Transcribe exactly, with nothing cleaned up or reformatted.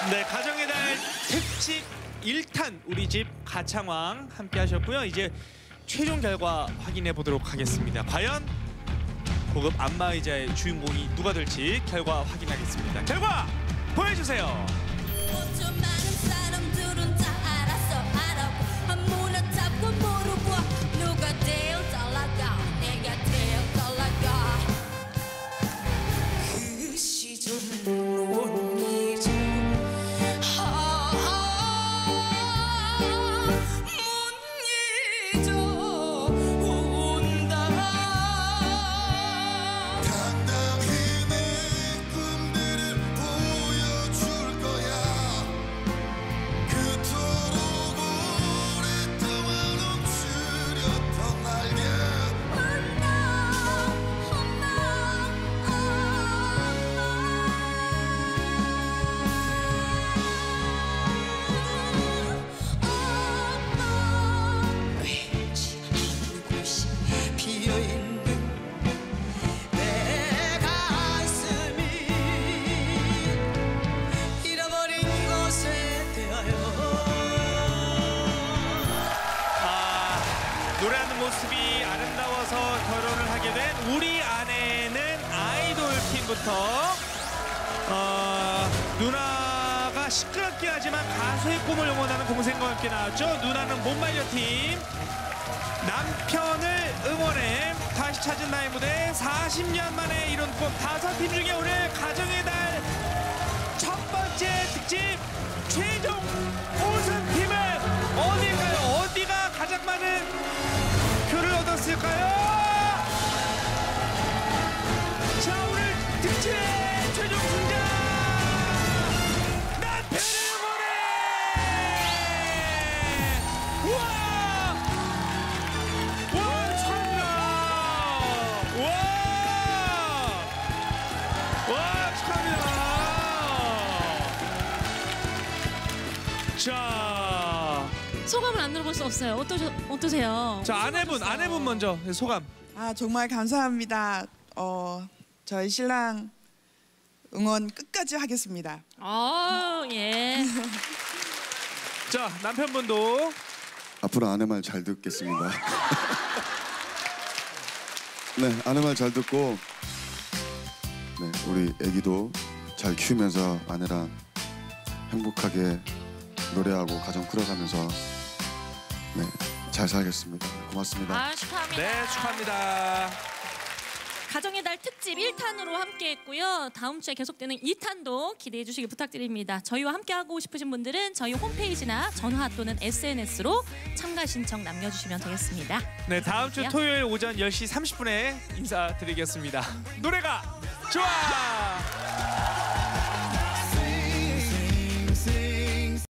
네, 가정의 달 특집 일 탄 우리 집 가창왕 함께 하셨고요. 이제 최종 결과 확인해 보도록 하겠습니다. 과연 고급 안마의자의 주인공이 누가 될지 결과 확인하겠습니다. 결과 보여주세요. 노래하는 모습이 아름다워서 결혼을 하게 된 우리 아내는 아이돌 팀부터 어, 누나가 시끄럽긴 하지만 가수의 꿈을 응원하는 동생과 함께 나왔죠. 누나는 못 말려 팀. 남편을 응원해 다시 찾은 나의 무대 사십 년 만에 이룬 꿈 다섯 팀 중에 오늘 가정의 달 첫 번째 특집 최종 우승팀은 어디일까요? 어디가 가장 많은 표를 얻었을까요? 자, 오늘 특집의 최종 승자 남편을 응원해! 우와! 와, 축하합니다! 와! 와, 축하합니다! 자, 소감을 안 들어볼 수 없어요. 어떠, 어떠세요? 자, 아내분, 아내분 먼저 소감. 아, 정말 감사합니다. 어, 저희 신랑 응원 끝까지 하겠습니다. 아, 예. 자, 남편분도 앞으로 아내 말 잘 듣겠습니다. 네, 아내 말 잘 듣고 네, 우리 애기도 잘 키우면서 아내랑 행복하게 노래하고 가정 꾸려가면서 네, 잘 살겠습니다. 고맙습니다. 아, 축하합니다. 네, 축하합니다. 가정의 달 특집 일 탄으로 함께했고요. 다음 주에 계속되는 이 탄도 기대해 주시기 부탁드립니다. 저희와 함께하고 싶으신 분들은 저희 홈페이지나 전화 또는 에스엔에스로 참가 신청 남겨주시면 되겠습니다. 네, 다음 주 토요일 오전 열 시 삼십 분에 인사드리겠습니다. 노래가 좋아!